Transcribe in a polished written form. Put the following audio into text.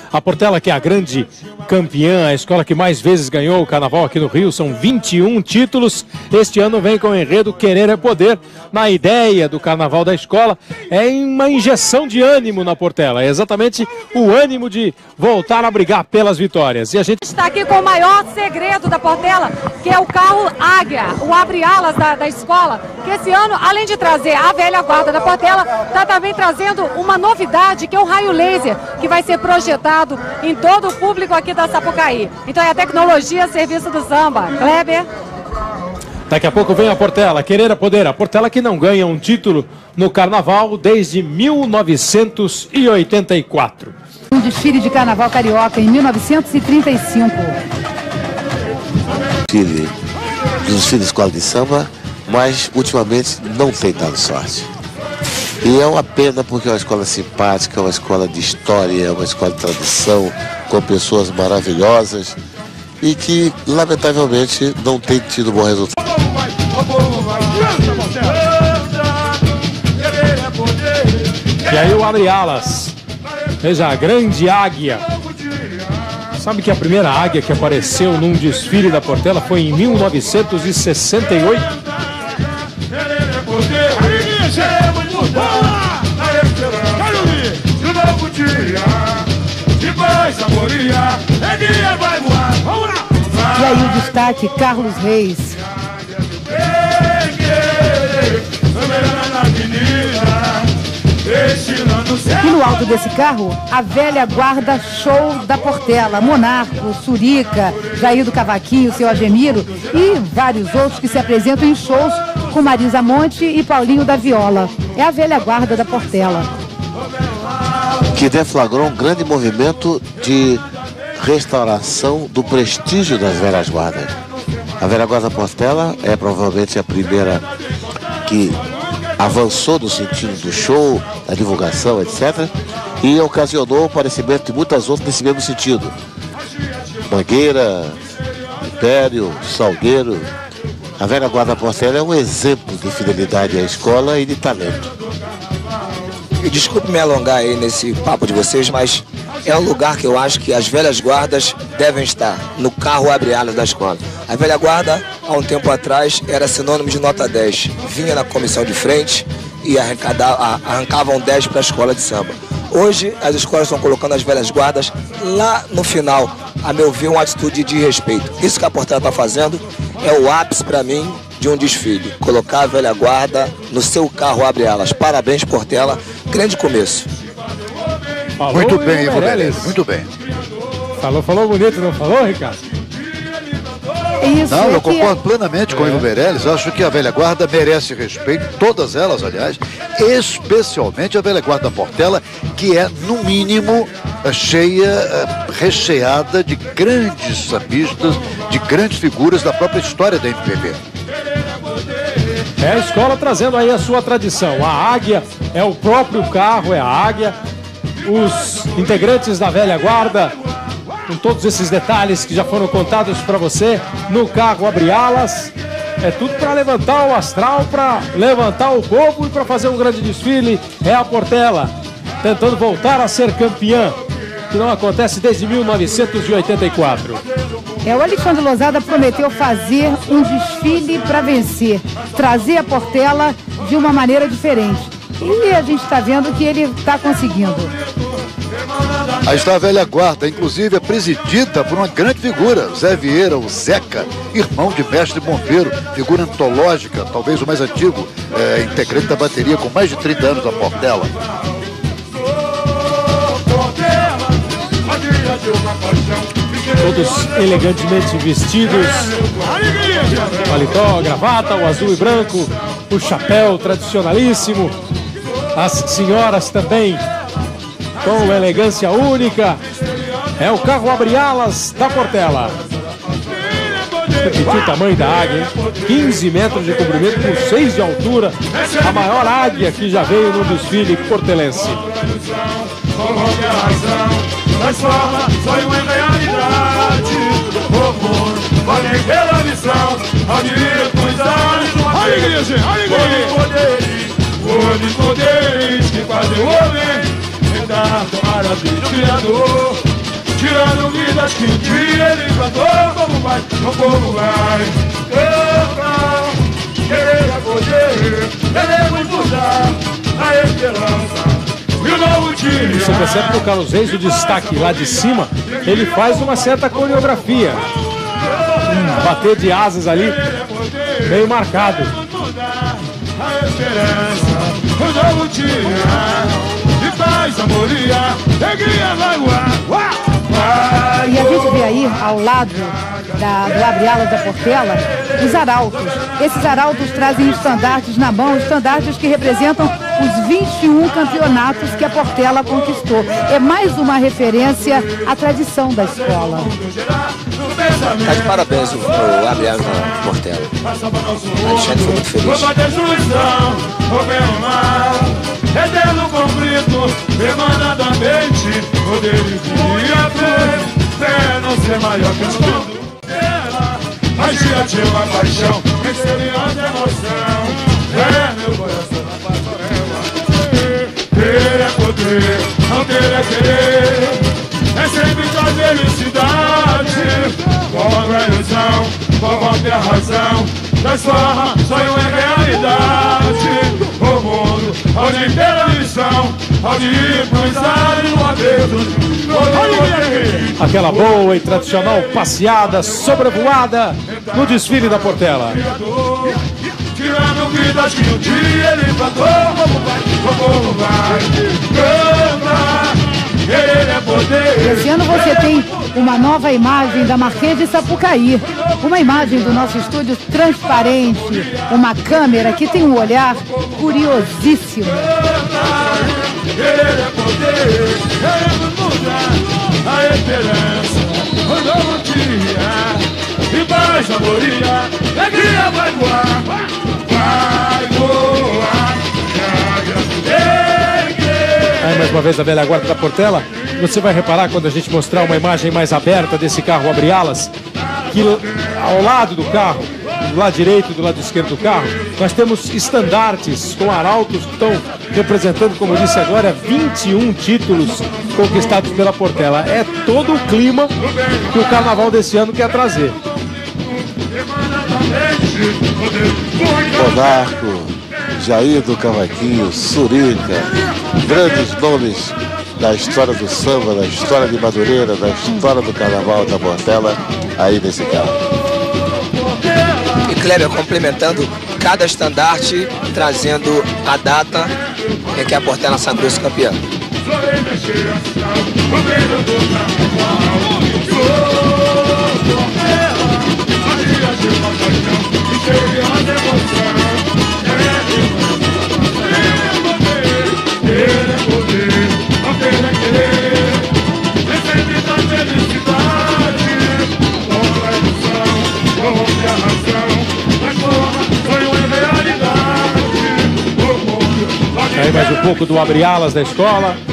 A Portela, que é a grande campeã, a escola que mais vezes ganhou o carnaval aqui no Rio, são 21 títulos. Este ano vem com o enredo Querer é Poder. Na ideia do carnaval da escola, é uma injeção de ânimo na Portela. É exatamente o ânimo de voltar a brigar pelas vitórias. E a gente está aqui com o maior segredo da Portela, que é o carro Águia, o abre-alas da escola, que esse ano, além de trazer a velha guarda da Portela, está também trazendo uma novidade, que é o raio laser, que vai ser projetado em todo o público aqui da Sapucaí. Então é a tecnologia a serviço do samba. Kleber? Daqui a pouco vem a Portela, Querer é Poder. A Portela que não ganha um título no carnaval desde 1984. Um desfile de carnaval carioca em 1935. Desfile de escola de samba, mas ultimamente não tem dado sorte. E é uma pena porque é uma escola simpática, é uma escola de história, é uma escola de tradição, com pessoas maravilhosas e que, lamentavelmente, não tem tido bom resultado. E aí o abre-alas. Veja, a grande águia. Sabe que a primeira águia que apareceu num desfile da Portela foi em 1968? E aí o destaque, Carlos Reis. E no alto desse carro, a velha guarda show da Portela, Monarco, Surica, Jair do Cavaquinho, Seu Agemiro e vários outros que se apresentam em shows com Marisa Monte e Paulinho da Viola. É a velha guarda da Portela. Que deflagrou um grande movimento de restauração do prestígio das velhas guardas. A velha guarda da Portela é provavelmente a primeira que avançou no sentido do show, da divulgação, etc. E ocasionou o aparecimento de muitas outras nesse mesmo sentido. Mangueira, Império, Salgueiro. A velha guarda da Portela é um exemplo de fidelidade à escola e de talento. E desculpe me alongar aí nesse papo de vocês, mas é um lugar que eu acho que as velhas guardas devem estar, no carro abre-alas da escola. A velha guarda, há um tempo atrás, era sinônimo de nota 10. Vinha na comissão de frente e arrancavam 10 para a escola de samba. Hoje, as escolas estão colocando as velhas guardas lá no final, a meu ver, uma atitude de respeito. Isso que a Portela está fazendo é o ápice para mim de um desfile. Colocar a velha guarda no seu carro abre-alas. Parabéns, Portela. Grande começo. Falou, muito bem, Ivo Meirelles, muito bem. Falou bonito, não falou, Ricardo? Isso, não, eu concordo plenamente com o Ivo Meirelles. Acho que a velha guarda merece respeito, todas elas, aliás, especialmente a velha guarda da Portela, que é, no mínimo, recheada de grandes sambistas, de grandes figuras da própria história da MPB. É a escola trazendo aí a sua tradição. A águia é o próprio carro, é a águia. Os integrantes da velha guarda, com todos esses detalhes que já foram contados para você, no carro abre-alas. É tudo para levantar o astral, para levantar o povo e para fazer um grande desfile. É a Portela tentando voltar a ser campeã, que não acontece desde 1984. O Alexandre Losada prometeu fazer um desfile para vencer, trazer a Portela de uma maneira diferente. E a gente está vendo que ele está conseguindo. Aí está a velha guarda, inclusive é presidida por uma grande figura, Zé Vieira, o Zeca, irmão de mestre bombeiro, figura antológica, talvez o mais antigo, integrante da bateria com mais de 30 anos da Portela. Todos elegantemente vestidos, paletó, gravata, o azul e branco, o chapéu tradicionalíssimo, as senhoras também com elegância única. É o carro abre-alas da Portela. Repetiu o tamanho da águia, hein? 15 metros de comprimento por 6 de altura, a maior águia que já veio no desfile portelense. Transforma sonho em realidade. Horror, valem pela missão. Admiro com os olhos uma vez. Poderes que fazem o homem tentar tomar a vida do Criador. tirando vidas que um dia ele plantou. Como vai, o povo vai cantar. Querer é poder, queremos mudar a esperança. Você percebe que o Carlos Reis, o destaque lá de cima, ele faz uma certa coreografia. Um bater de asas ali, meio marcado. A esperança, o novo dia, de paz, amoria, alegria vai voar. E a gente vê aí, ao lado do abre-alas da Portela, os arautos. Esses arautos trazem estandartes na mão, estandartes que representam os 21 campeonatos que a Portela conquistou. É mais uma referência à tradição da escola. Tá de parabéns o abre-alas da Portela. Alexandre foi muito feliz. Eterno conflito, emanadamente, poder e a fé não ser maior que o escudo. Mas dia tinha uma paixão, misteriosa emoção. É meu coração na passarela. Ter é poder, não ter é querer. É sempre trazer felicidade. Qual a ilusão, qual a razão. Transforma sonho em realidade. O mundo, onde ter a missão, onde ir cruzar no adeus. Aquela boa e tradicional passeada, sobrevoada no desfile da Portela. Tirando vidas que um dia ele plantou. Como vai, canta. Ele é poder. Esse ano você tem uma nova imagem da Marquês de Sapucaí. Uma imagem do nosso estúdio transparente. Uma câmera que tem um olhar curiosíssimo. Ele é poder, queremos mudar a esperança. O novo dia, e paz, amoria, alegria vai voar. Vai voar. Aí mais uma vez a velha guarda da Portela. Você vai reparar quando a gente mostrar uma imagem mais aberta desse carro abre-alas, que ao lado do carro, do lado direito e do lado esquerdo do carro, nós temos estandartes com arautos que estão representando, como eu disse agora, 21 títulos conquistados pela Portela. É todo o clima que o carnaval desse ano quer trazer. Monarco, Jair do Cavaquinho, Surica, grandes nomes da história do samba, da história de Madureira, da história do carnaval da Portela, aí nesse carro. E Kleber complementando cada estandarte, trazendo a data em que a Portela sagrou-se campeã. Aí mais um pouco do abre-alas da escola.